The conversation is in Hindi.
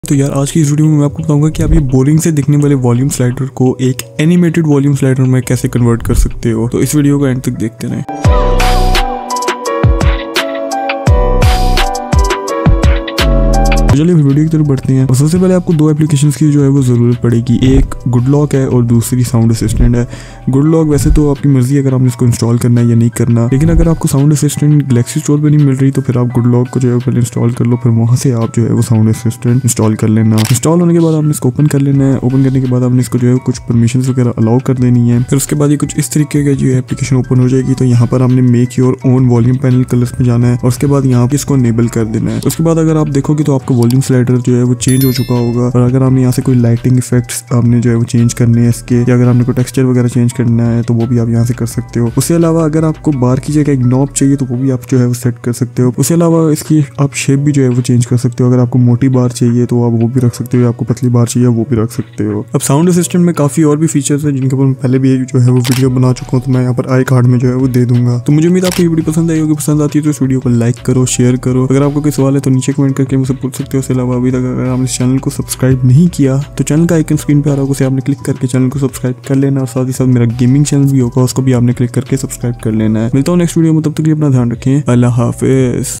तो यार आज की इस वीडियो में मैं आपको बताऊंगा कि आप ये बोरिंग से दिखने वाले वॉल्यूम स्लाइडर को एक एनिमेटेड वॉल्यूम स्लाइडर में कैसे कन्वर्ट कर सकते हो। तो इस वीडियो को एंड तक देखते रहें। चलिए वीडियो की तरफ बढ़ते हैं। और सबसे पहले आपको दो एप्लीकेशंस की जो है वो ज़रूरत पड़ेगी। एक गुड लॉक है और दूसरी साउंड असिस्टेंट है। गुड लॉक वैसे तो आपकी मर्जी है अगर आपने इसको इंस्टॉल करना है या नहीं करना, लेकिन अगर आपको साउंड असिस्टेंट गैलेक्सी स्टोर पे नहीं मिल रही तो फिर आप गुड लॉक को जो है पहले इंस्टॉल कर लो, फिर वहाँ से आप जो है वो साउंड असिस्टेंट इंस्टॉल कर लेना। इंस्टॉल होने के बाद आपने इसको ओपन कर लेना है। ओपन करने के बाद आपने इसको जो है कुछ परमिशन वगैरह अलाउ कर देनी है। फिर उसके बाद ये कुछ इस तरीके का जो है एप्लीकेशन ओपन हो जाएगी। तो यहाँ पर आपने make your own volume panel colours में जाना है और उसके बाद यहाँ पे इसको इनेबल कर देना है। उसके बाद अगर आप देखोगे तो आपका वॉल्यूम स्लाइडर जो है वो चेंज हो चुका होगा। और अगर आपने यहाँ से कोई लाइटिंग इफेक्ट्स आपने जो है वो चेंज करने हैं इसके, या अगर आपने कोई टेक्सचर वगैरह चेंज करना है तो वो भी आप यहाँ से कर सकते हो। उसके अलावा अगर आपको बार की जगह एक नॉब चाहिए तो वो भी आप जो है वो सेट कर सकते हो। उसके अलावा इसकी आप शेप भी जो है वो चेंज कर सकते हो। अगर आपको मोटी बार चाहिए तो आप वो भी रख सकते हो, आपको पतली बार चाहिए वो भी रख सकते हो। अब साउंड असिस्टेंट में काफी और भी फीचर्स है जिनके ऊपर मैं पहले भी जो है वो वीडियो बना चुका हूँ, तो मैं यहाँ पर आई कार्ड में जो है वो दे दूंगा। तो मुझे उम्मीद आपको ये वीडियो पसंद आई होगी। पसंद आती है तो इस वीडियो को लाइक करो, शेयर करो। अगर आपको कोई सवाल है तो नीचे कमेंट करके मुझसे पूछ सकते हो। उसके अलावा अभी तक अगर आपने इस चैनल को सब्सक्राइब नहीं किया तो चैनल का आइकन स्क्रीन पे आ रहा होगा, उसे आपने क्लिक करके चैनल को सब्सक्राइब कर लेना। और साथ ही साथ मेरा गेमिंग चैनल भी होगा, उसको भी आपने क्लिक करके सब्सक्राइब कर लेना है। मिलता हूँ नेक्स्ट वीडियो में, तब तक के लिए अपना ध्यान रखें। अल्लाह हाफिज।